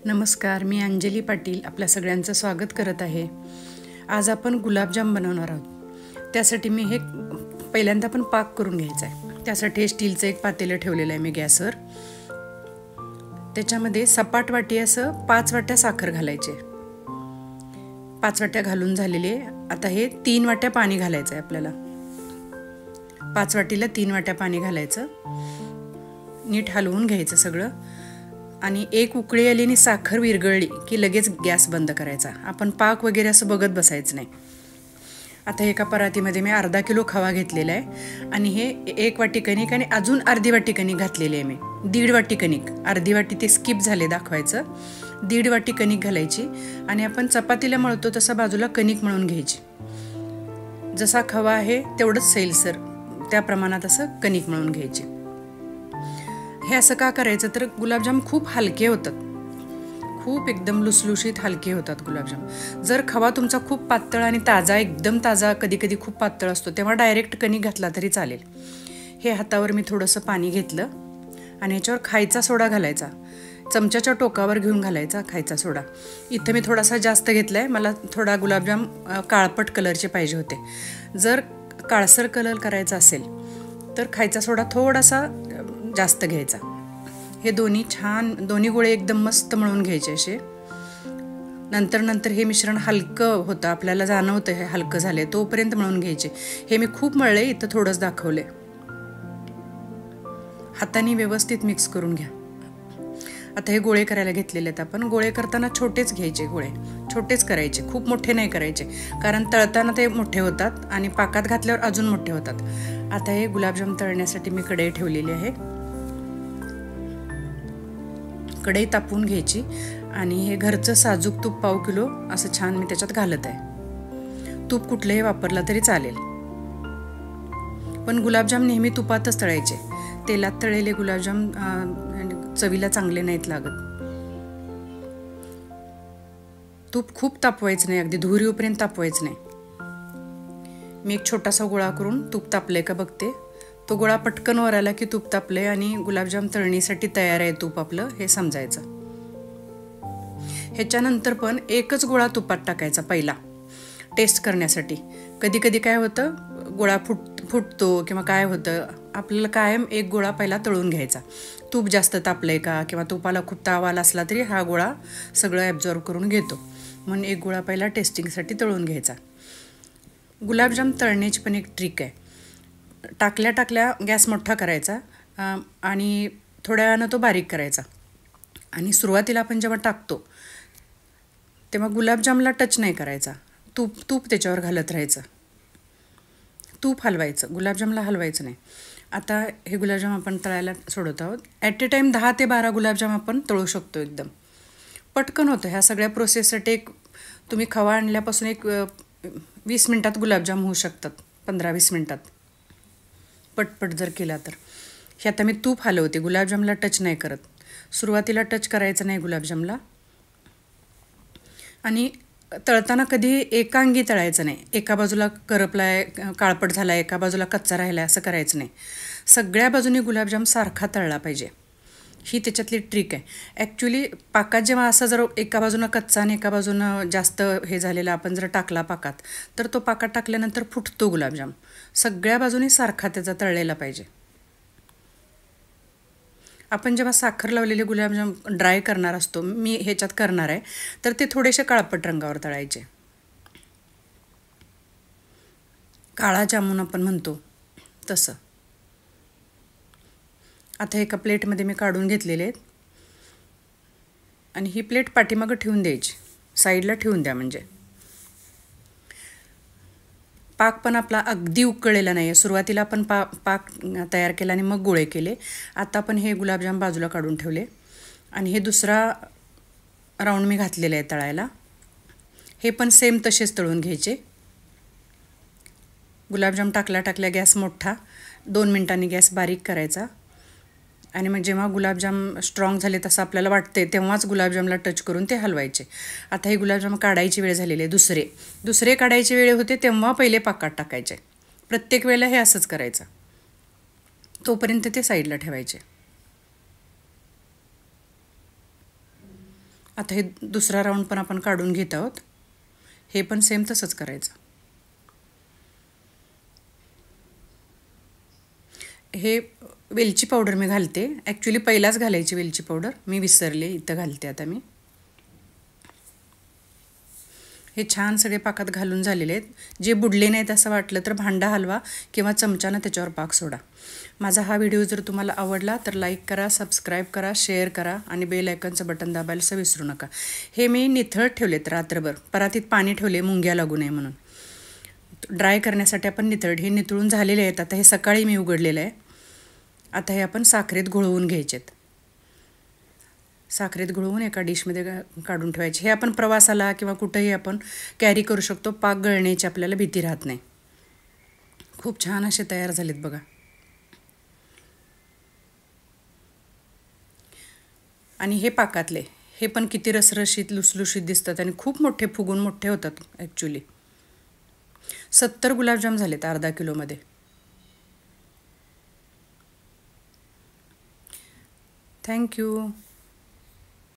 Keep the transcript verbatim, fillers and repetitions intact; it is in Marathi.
नमस्कार, मी अंजली पाटील आपल्या सगळ्यांचं स्वागत करत आहे. आज आपण गुलाबजाम बनवणार आहोत. त्यासाठी मी हे पहिल्यांदा पण पाक करून घ्यायचा आहे. त्यासाठी स्टीलचं एक पातेलं ठेवलेलं आहे मी गॅसवर. त्याच्यामध्ये सपाट वाटी असं पाच वाट्या साखर घालायचे. पाच वाट्या घालून झालेले. आता हे तीन वाट्या पाणी घालायचं आहे आपल्याला. पाच वाटीला तीन वाट्या पाणी घालायचं. नीट हलवून घ्यायचं सगळं. आणि एक उकळी आली आणि साखर विरघळली की लगेच गॅस बंद करायचा. आपण पाक वगैरे असं बघत बसायचं नाही. आता एका परातीमध्ये मी अर्धा किलो खवा घेतलेला आहे आणि हे एक वाटी कणिक आणि अजून अर्धी वाटी कणिक घातलेली आहे मी. दीड वाटी कणिक, अर्धी वाटी ते स्किप झाले दाखवायचं. दीड वाटी कणिक घालायची आणि आपण चपातीला मळतो तसा बाजूला कणिक मळून घ्यायची. जसा खवा आहे तेवढंच सैलसर त्या प्रमाणात असं कणिक मळून घ्यायची. हे असं का करायचं तर गुलाबजाम खूप हलके होतात. खूप एकदम लुसलुशीत हलके होतात गुलाबजाम. जर खवा तुमचा खूप पातळ आणि ताजा, एकदम ताजा, कधी कधी खूप पातळ असतो तेव्हा डायरेक्ट कणिक घातला तरी चालेल. हे हातावर मी थोडंसं पाणी घेतलं आणि ह्याच्यावर खायचा सोडा घालायचा. चमच्याच्या टोकावर घेऊन घालायचा खायचा सोडा. इथं मी थोडासा जास्त घेतला आहे. मला थोडा गुलाबजाम काळपट कलरचे पाहिजे होते. जर काळसर कलर करायचा असेल तर खायचा सोडा थोडासा जास्त घ्यायचा. हे दोन्ही छान, दोन्ही गोळे एकदम मस्त मळून घ्यायचे असे. नंतर नंतर हे मिश्रण हलकं होतं, आपल्याला जाणवतं हे हलकं झाले तोपर्यंत मळून घ्यायचे. हे मी खूप मळले, इथं थोडंच दाखवले. हाताने व्यवस्थित मिक्स करून घ्या. आता हे गोळे करायला घेतलेले आहेत आपण. गोळे करताना छोटेच घ्यायचे, गोळे छोटेच करायचे, खूप मोठे नाही करायचे, कारण तळताना ते मोठे होतात आणि पाकात घातल्यावर अजून मोठे होतात. आता हे गुलाबजाम तळण्यासाठी मी कढई ठेवलेली आहे. कढई तापवून घ्यायची आणि हे घरचं साजूक तूप पाव किलो असं छान मी त्याच्यात घालत आहे. तूप कुठलंही वापरलं तरी चालेल, पण गुलाबजाम नेहमी तुपातच तळायचे. तेलात तळलेले गुलाबजाम चवीला चांगले नाहीत लागत. तूप खूप तापवायचं नाही, अगदी धुरी येऊपर्यंत तापवायचं नाही. मी एक छोटासा गोळा करून तूप तापलंय का बघते. तो गोळा पटकन वर आला की तूप तापलंय आणि गुलाबजाम तळणीसाठी तयार आहे तूप आपलं, हे समजायचं. ह्याच्यानंतर पण एकच गोळा तुपात टाकायचा पहिला, टेस्ट करण्यासाठी. कधी कधी काय होतं, गोळा फुट फुटतो किंवा काय होतं, आपल्याला कायम एक गोळा पहिला तळून घ्यायचा. तूप जास्त तापलंय का किंवा तुपाला खूप ताव आला असला तरी हा गोळा सगळं ॲब्झॉर्व करून घेतो. म्हणून एक गोळा पहिला टेस्टिंगसाठी तळून घ्यायचा. गुलाबजाम तळण्याची पण एक ट्रिक आहे. टाकल्या टाकल्या गॅस मोठा करायचा आणि थोड्या वेळानं तो बारीक करायचा. आणि सुरुवातीला आपण जेव्हा टाकतो तेव्हा गुलाबजामला टच नाही करायचा. तूप तूप त्याच्यावर घालत राहायचं. तूप हलवायचं, गुलाबजामला हलवायचं नाही. आता हे गुलाबजाम आपण तळायला सोडत आहोत. ॲट ए टाईम दहा ते बारा गुलाबजाम आपण तळू शकतो. एकदम पटकन होतं. ह्या सगळ्या प्रोसेससाठी एक तुम्ही खवा आणल्यापासून एक वीस मिनटात गुलाबजाम होऊ शकतात, पंधरा वीस मिनटात पटपट जर केला तर. हे आता मी तूप हलवते, गुलाबजामला टच नाही करत. सुरुवातीला टच करायचं नाही गुलाबजामला. आणि तळताना कधी एकांगी तळायचं नाही. एका बाजूला करपलाय, काळपट झाला, एका बाजूला कच्चा राहिला असं करायचं नाही. सगळ्या बाजूनी गुलाबजाम सारखा तळला पाहिजे. ही त्याच्यातली ट्रिक आहे. ॲक्च्युली पाकात जेव्हा असं जर एका बाजूनं कच्चा आणि एका बाजूनं जास्त हे झालेलं आपण जर टाकला पाकात, तर तो पाकात टाकल्यानंतर फुटतो गुलाबजाम. सगळ्या बाजूनी सारखा त्याचा तळलेला पाहिजे. आपण जेव्हा साखर लावलेले गुलाबजाम ड्राय करणार असतो, मी ह्याच्यात करणार आहे, तर ते थोडेसे काळपट रंगावर तळायचे. काळा जामून आपण म्हणतो तसं. आता एका प्लेटमध्ये मी काढून घेतलेले आहेत आणि ही प्लेट पाठीमागं ठेवून द्यायची, साईडला ठेवून द्या. म्हणजे पाक पण आपला अगदी उकळलेला नाही आहे. सुरुवातीला आपण पा पाक तयार केला आणि मग गोळे केले. आता आपण हे गुलाबजाम बाजूला काढून ठेवले आणि हे दुसरा राऊंड मी घातलेला आहे तळायला. हे पण सेम तसेच तळून घ्यायचे. गुलाबजाम टाकल्या टाकल्या गॅस मोठा, दोन मिनटांनी गॅस बारीक करायचा. आणि मग जेव्हा गुलाबजाम स्ट्रॉंग झाले तसं आपल्याला वाटते तेव्हाच गुलाबजामला टच करून ते हलवायचे. आता हे गुलाबजाम काढायची वेळ झालेली आहे. दुसरे दुसरे काढायचे वेळ होते तेव्हा पहिले पाकात टाकायचे. प्रत्येक वेळेला हे असंच करायचं. तोपर्यंत ते साईडला ठेवायचे. आता हे दुसरा राऊंड पण आपण काढून घेत आहोत. हे पण सेम तसंच करायचं. हे वेलची पावडर मी घालते. ॲक्च्युली पहिलाच घालायची वेलची पावडर, मी विसरले, इथं घालते आता मी. हे छान सगळे पाकात घालून झालेले आहेत. जे बुडले नाहीत असं वाटलं तर भांडा हलवा किंवा चमच्यानं त्याच्यावर पाक सोडा. माझा हा व्हिडिओ जर तुम्हाला आवडला तर लाईक करा, सबस्क्राईब करा, शेअर करा आणि बेल आयकॉनचं बटन दाबायला विसरू नका. हे मी निथळत ठेवलेत रात्रभर, परातीत पाणी ठेवले मुंग्या लागू नये म्हणून. ड्राय करण्यासाठी आपण निथळट, हे निथळून झालेले आहेत. आता हे सकाळी मी उघडलेलं आहे. आता हे आपण साखरेत घोळवून घ्यायचेत. साखरेत घोळवून एका डिशमध्ये काढून ठेवायचे. हे आपण प्रवासाला किंवा कुठंही आपण कॅरी करू शकतो. पाक गळण्याची आपल्याला भीती राहत नाही. खूप छान असे तयार झालेत बघा. आणि हे पाकातले हे पण किती रसरशीत लुसलुशीत दिसतात आणि खूप मोठे फुगून मोठे होतात. ॲक्च्युली सत्तर गुलाबजाम झालेत अर्धा किलोमध्ये. थँक्यू.